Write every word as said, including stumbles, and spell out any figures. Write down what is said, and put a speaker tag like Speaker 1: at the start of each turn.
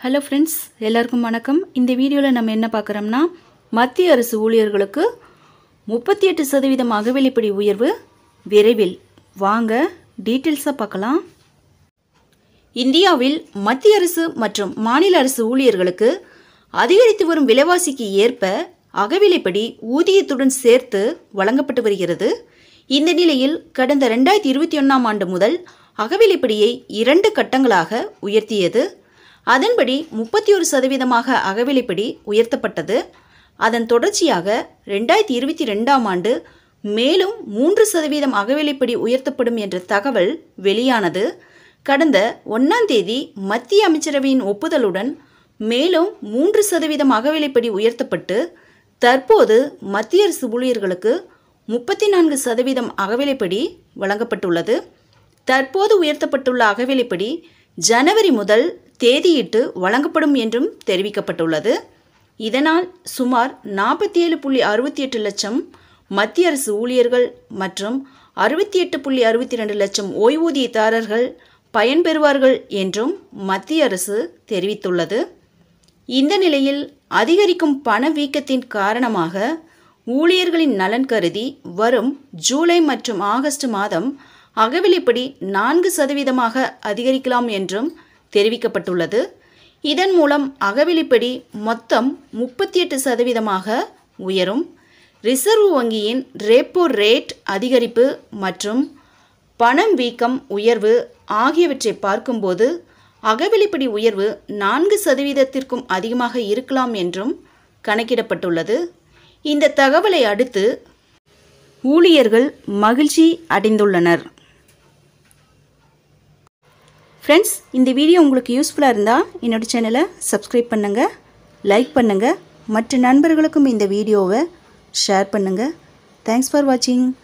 Speaker 1: Hello friends, எல்லாருக்கும் வணக்கம். இந்த வீடியோவில் நம்ம என்ன பார்க்குறோம்னா, மத்திய அரசு ஊழியர்களுக்கு முப்பத்தி எட்டு சதவீதம் அகவிலைப்படி உயர்வு விரைவில். வாங்க டீட்டெயில்ஸாக பார்க்கலாம். இந்தியாவில் மத்திய அரசு மற்றும் மாநில அரசு ஊழியர்களுக்கு அதிகரித்து வரும் விலைவாசிக்கு ஏற்ப அகவிலைப்படி ஊதியத்துடன் சேர்த்து வழங்கப்பட்டு வருகிறது. இந்த நிலையில் கடந்த ரெண்டாயிரத்தி இருபத்தி ஒன்றாம் ஆண்டு முதல் அகவிலைப்படியை இரண்டு கட்டங்களாக உயர்த்தியது. அதன்படி முப்பத்தி ஒரு சதவீதமாக அகவிலைப்படி உயர்த்தப்பட்டது. அதன் தொடர்ச்சியாக ரெண்டாயிரத்தி இருபத்தி ரெண்டாம் ஆண்டு மேலும் மூன்று சதவீதம் அகவிலைப்படி உயர்த்தப்படும் என்ற தகவல் வெளியானது. கடந்த ஒன்றாம் தேதி மத்திய அமைச்சரவையின் ஒப்புதலுடன் மேலும் மூன்று சதவீதம் அகவிலைப்படி உயர்த்தப்பட்டு தற்போது மத்திய அரசு ஊழியர்களுக்கு முப்பத்தி நான்கு சதவீதம் அகவிலைப்படி வழங்கப்பட்டுள்ளது. தற்போது உயர்த்தப்பட்டுள்ள அகவிலைப்படி ஜனவரி முதல் தேதியிட்டு வழங்கப்படும் என்றும் தெரிவிக்கப்பட்டுள்ளது. இதனால் சுமார் நாற்பத்தி ஏழு புள்ளி அறுபத்தி எட்டு லட்சம் மத்திய அரசு ஊழியர்கள் மற்றும் அறுபத்தி எட்டு புள்ளி அறுபத்தி ரெண்டு லட்சம் ஓய்வூதியதாரர்கள் பயன்பெறுவார்கள் என்றும் மத்திய அரசு தெரிவித்துள்ளது. இந்த நிலையில் அதிகரிக்கும் பணவீக்கத்தின் காரணமாக ஊழியர்களின் நலன் கருதி வரும் ஜூலை மற்றும் ஆகஸ்ட் மாதம் அகவிலைப்படி நான்கு சதவீதமாக அதிகரிக்கலாம் என்றும் தெரிவிக்கப்பட்டுள்ளது. இதன் மூலம் அகவிலைப்படி மொத்தம் முப்பத்தி எட்டு சதவீதமாக உயரும். ரிசர்வ் வங்கியின் ரெப்போ ரேட் அதிகரிப்பு மற்றும் பணம் வீக்கம் உயர்வு ஆகியவற்றை பார்க்கும்போது அகவிலைப்படி உயர்வு நான்கு சதவீதத்திற்கும் அதிகமாக இருக்கலாம் என்றும் கணக்கிடப்பட்டுள்ளது. இந்த தகவலை அடுத்து ஊழியர்கள் மகிழ்ச்சி அடைந்துள்ளனர். ஃப்ரெண்ட்ஸ், இந்த வீடியோ உங்களுக்கு யூஸ்ஃபுல்லாக இருந்தால் என்னோட சேனலை சப்ஸ்கிரைப் பண்ணுங்கள், லைக் பண்ணுங்கள், மற்ற நண்பர்களுக்கும் இந்த வீடியோவை ஷேர் பண்ணுங்கள். தேங்க்ஸ் ஃபார் வாட்சிங்.